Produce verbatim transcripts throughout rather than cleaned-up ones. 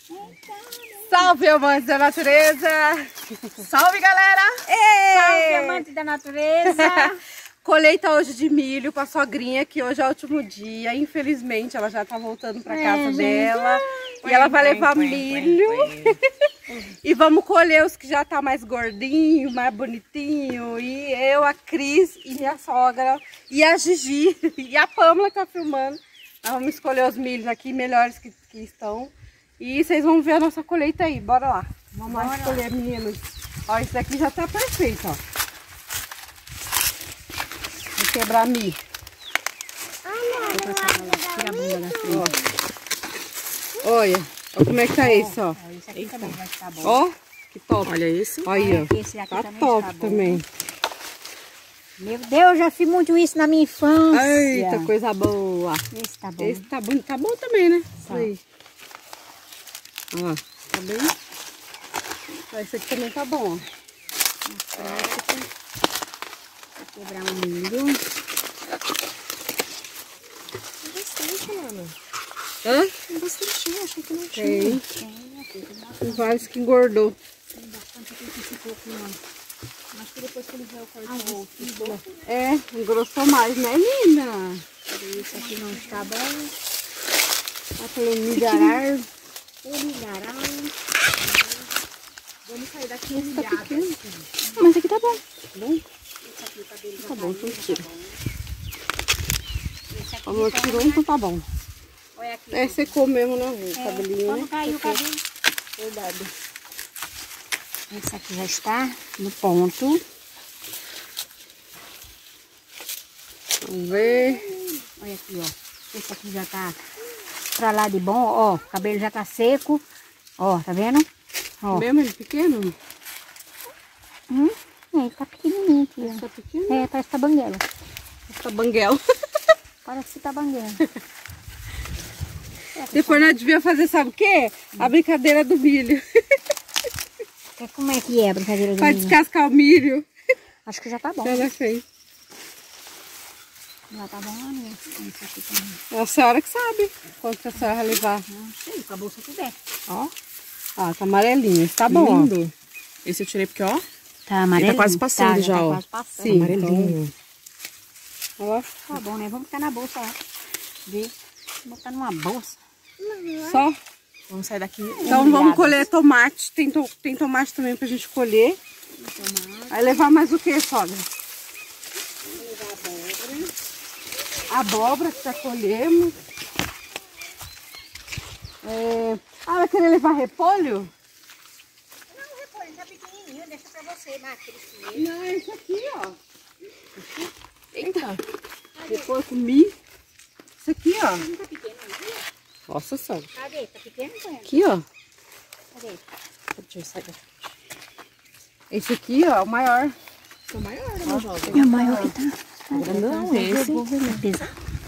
Salve, amantes da natureza! Salve, galera! Ei! Salve, amantes da natureza! Colheita hoje de milho com a sogrinha, que hoje é o último dia. Infelizmente, ela já tá voltando pra casa é, dela. Gente. E ela vai levar milho. E vamos colher os que já tá mais gordinho, mais bonitinho. E eu, a Cris e minha sogra. E a Gigi. E a Pâmela que tá filmando. Nós vamos escolher os milhos aqui melhores que, que estão. E vocês vão ver a nossa colheita aí. Bora lá. Vamos Bora. lá escolher, meninos. Ó, esse daqui já tá perfeito, ó. Vou quebrar milho. Ah, não, não, não, não, Olha, olha como é que tá esse, ó. Esse aqui também vai ficar bom. Ó, que top. Olha esse. Olha, Olha esse aqui tá também top está também. Meu Deus, já fiz muito isso na minha infância. Eita, coisa boa. Esse tá bom. Esse tá bom, tá bom também, né? Tá. Isso aí. Ó, tá bem. Ó, esse aqui também tá bom, ó. Vou quebrar um milho. Tem bastante, Ana. Hã? Tem bastante, achei que não tinha. Tem. Tem aqui, tem bastante. Tem vários que engordou. Tem bastante aqui que ficou aqui, mano. Acho que depois que ele veio, eu corto o outro. É, engrossou mais, né, linda? Esse aqui não está bom. Olha pelo milharar. O milharal. Vamos sair daqui Esse tá pequeno. Ah, mas aqui tá bom. Tá bom? Esse aqui o cabelo Tá bom, então tira. Esse aqui Falou, tirou, então tá bom. Olha aqui. É, secou mesmo, né? O É, cabelinho, quando né? caiu o cabelo. Verdade. Esse aqui já está no ponto. Vamos ver. Olha aqui, ó. Esse aqui já tá pra lá de bom, ó. O cabelo já tá seco. Ó, tá vendo? Ó. Mesmo ele pequeno? Hum, é, ele tá pequenininho aqui, ó. Tá pequeno? É, parece tabanguela. Tá banguela. Parece tabanguela. Depois nós devíamos fazer, sabe o quê? A brincadeira do milho. Como é que é a brincadeira do Pra milho? descascar o milho. Acho que já tá bom. Ela fez. Já tá bom, né? Esse aqui também. É a senhora que sabe quanto a senhora vai levar. Não sei, com a bolsa tiver. Ó. Ó, tá amarelinho. Esse tá bom, lindo. Ó. Esse eu tirei porque, ó. Tá amarelinho. Ele tá quase passando tá, já, tá ó. quase passando. Sim, Amarelinho. Então, ó. Tá bom, né? Vamos ficar na bolsa lá. Ver. Vou botar numa bolsa. Só. Vamos sair daqui. Então vamos colher tomate. Tem, to tem tomate também pra gente colher. Tomate. Vai levar mais o que, sogra? Vou levar abóbora. Abóbora que já colhemos. É... Ah, vai querer levar repolho? Não, repolho, tá pequenininho. Deixa pra você, Macris. Não, esse aqui, ó. Eita. Depois comi. Esse aqui, ó. Não tá pequeno, não. Nossa sogra. Cadê? Tá pequeno, Cunha? Aqui, ó. Cadê? Deixa eu sair daqui. Esse aqui, ó, o maior. É o maior, né, meu jovem? É o maior que tá. Não, esse. É pesado.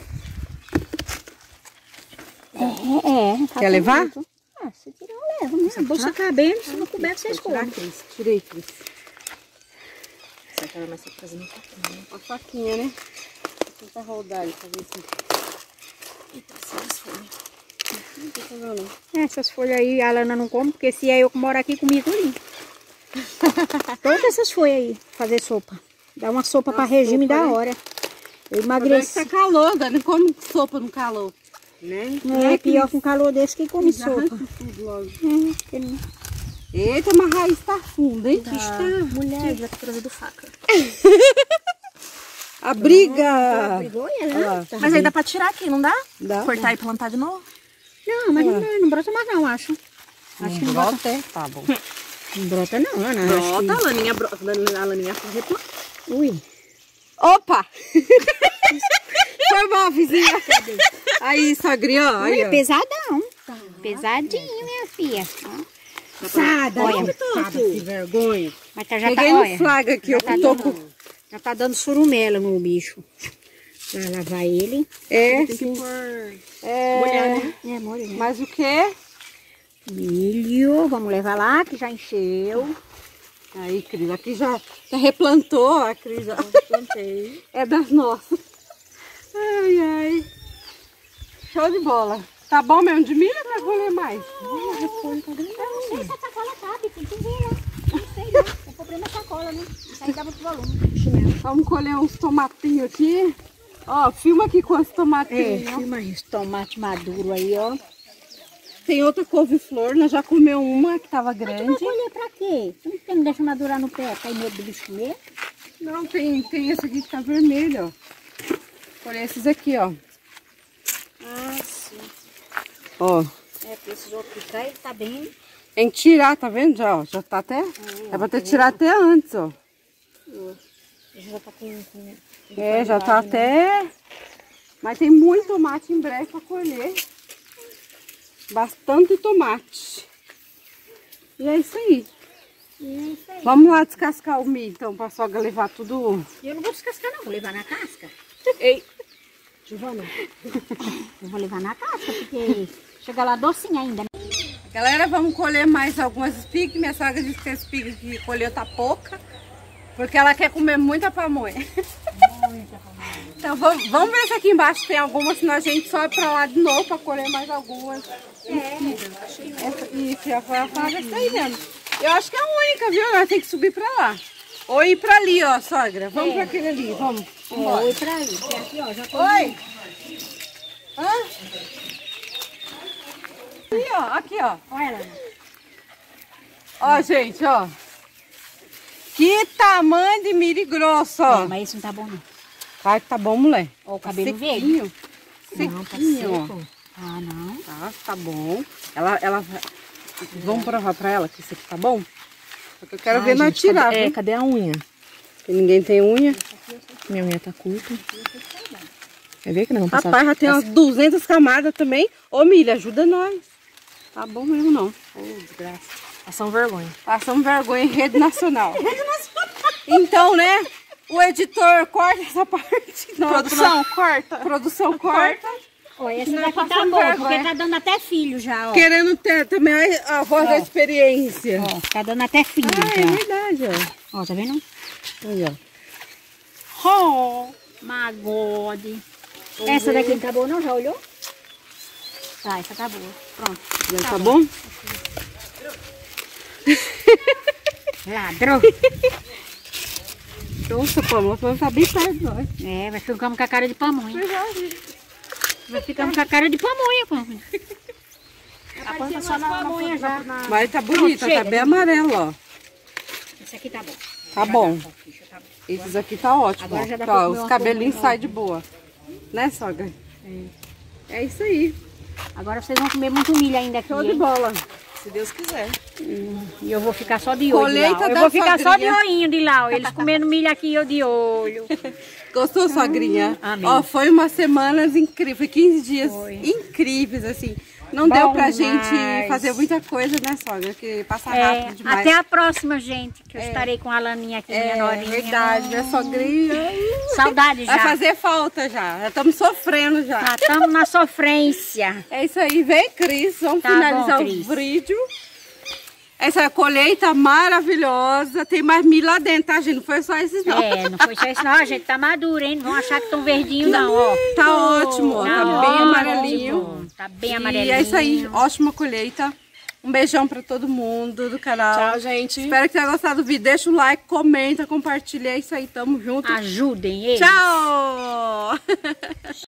É, é. Tá Quer levar? bonito. Ah, se tirar eu levo, né? A bolsa cabendo, se não couber, vocês comem. Tirei, Cris. Essa aqui era mais pra trazer no cartão. A faquinha, né? Vou tentar rodar ele pra ver se... Eita, essas folhas. Não tô pegando. Essas folhas aí a Lana não come, porque se é eu que moro aqui, comia tudo. Todas essas folhas aí, fazer sopa. Dá uma sopa para regime da hora. Eu emagreci. Tá calor, Dani, come sopa no calor. Né? É, é pior com calor desse que come Já sopa. arranca tudo logo. É, ele... Eita, mas a raiz tá funda, hein? Tá. Mulher, já tá trazendo faca. A briga! Brigou, é, Ah, né? Mas aí dá pra tirar aqui, não dá? Dá? Cortar e plantar de novo? Não, mas Ah. não, não brota mais não, acho. Acho que não brota. Brota, é? Tá bom. Não brota não, Ana. acho Brota, a laninha brota. A laninha foi replanta. que- Ui. Opa! Foi mal, vizinha. Aí, sogrinha, ó. Olha, Aí, é ó. pesadão. Pesadinho, minha filha. Sada, olha, Sada, que vergonha. Mas tá, já Peguei tá, no olha, flaga aqui, já ó, tá que tô dando- com... já tá dando surumela no bicho. Vai lavar ele. É, Tem sim. que pôr... É... molhar, né? É, molho, né? Mas o quê? Milho, vamos levar lá, que já encheu. Aí, Cris, aqui já, já replantou, a Cris já Plantei. é das nossas. Ai, ai. Show de bola. Tá bom mesmo de milho ou quer colher mais? Não, repolho tá grande. Eu não sei se a sacola cabe, tem que ver, né? Não sei, né? Eu comprei uma sacola, né? Isso aí dá muito volume. Vamos colher uns tomatinhos aqui. Ó, filma aqui com os É, tomatinhos. filma isso, tomate maduro aí, ó. Tem outra couve-flor, nós já comeu uma que tava Mas tu vai grande. colher pra quê? Tu não- não deixa madurar no pé, tá em medo do bicho comer? Não, tem, tem esse aqui que tá vermelho, ó. Colher esses aqui, ó. Ah, sim. Ó, É, porque esses outros cá, ele tá bem... tem que tirar, tá vendo já, ó? Já tá até... É pra ter tirado até antes, ó. Já tá com... com É, já tá até... Mas tem muito tomate em breve pra colher. Bastante tomate. E é isso aí. E é isso aí. Vamos lá descascar o milho, então, pra sogra levar tudo. Eu não vou descascar não, vou levar na casca. Ei, Giovana, eu vou levar na casca, porque chega lá docinha ainda, né? galera, vamos colher mais algumas espigas. Minha sogra disse que a espiga que colheu tá pouca, porque ela quer comer muita pamonha. Muita pamonha. Então vamos, vamos ver se aqui embaixo tem alguma, senão a gente sobe pra lá de novo pra colher mais algumas. É, Essa, isso, já foi a fada essa aí mesmo. Eu acho que é a única, viu? Nós temos que subir pra lá. Ou ir pra ali, ó, sogra. Vamos É. pra aquele ali, vamos. é, Vambora. oi pra aí. Que aqui, ó, já tô... Oi! Hã? Aqui, ó, aqui, ó. Olha, Lana. Ó, gente, ó. Que tamanho de milho grosso, ó. É, mas esse não tá bom, não. Vai que tá bom, mulher. Ó, o Tá cabelo sequinho. Não, tá Sequinho, ó. seco. Ah, não. Tá, tá bom. Ela, ela... Vamos provar pra ela que isso aqui tá bom? Porque eu quero Ai, ver nós gente, tirar, cadê, é, viu? cadê a unha? Porque ninguém tem unha. Minha unha tá curta. Quer ver que nós vamos passar? Rapaz, já tem umas duzentas camadas também. Ô, Milha, ajuda nós. Tá bom mesmo, não. Ô, desgraça. Passam vergonha. Passamos vergonha em rede nacional. Então, né? O editor corta essa parte. Não, Produção, corta. Produção corta. Olha, essa Não é daqui tá passando boa, vergonha. porque tá dando até filho já, ó. Querendo ter também a, a voz da experiência. Ó, tá dando até filho Ah, é já. verdade, ó. Ó, tá vendo? Aí, ó. Oh, magode. Essa daqui não tá boa não? Já olhou? Tá, essa tá boa. Pronto. Já tá bom? Ladrão. Nossa, pô, vamos tá bem perto de nós. É, vai ficando com a cara de pamonha. Vai ficando com a cara de pamonha, pamonha. Apareceu só na pamonha já. Mas tá bonita, Pronto, tá chega, bem amarelo, ó. Esse aqui tá bom. Tá bom. Tá bom. Esses aqui tá ótimo. Agora ó. já dá Tá, pra comer os uma cabelinhos pamonha saem de boa. Né, sogra? É isso aí. Agora vocês vão comer muito milho ainda aqui, Show de hein? bola. Se Deus quiser. E eu vou ficar só de olho de lá. Colheita ó. Eu da vou ficar só de sogrinha. olhinho de lá, ó. Eles comendo milho aqui e eu de olho. Gostou, sogrinha? amei. Ó, foi umas semanas incríveis, foi quinze dias Foi. incríveis, assim. Não Bom deu pra demais. gente fazer muita coisa, né, sogra? Que passa É, rápido demais. até a próxima, gente, que eu estarei com a Laninha aqui, minha É norinha. verdade, minha sogrinha. Saudade já. Vai fazer falta já. Já estamos sofrendo já. Já estamos na sofrência. É isso aí. Vem, Cris. Vamos Tá finalizar bom, o Cris. vídeo. Essa colheita maravilhosa. Tem mais milho lá dentro, tá, gente? Não foi só esses, não. É, não foi só isso não, gente. Tá maduro, hein? Não vão achar que estão verdinhos, não, ó. Tá ótimo, ó. Tá Não, bem ótimo. amarelinho. Tá bem E amarelinho. é isso aí. Ótima colheita. Um beijão pra todo mundo do canal. Tchau, gente. Espero que tenha gostado do vídeo. Deixa o like, comenta, compartilha. É isso aí. Tamo junto. Ajudem eles. Tchau!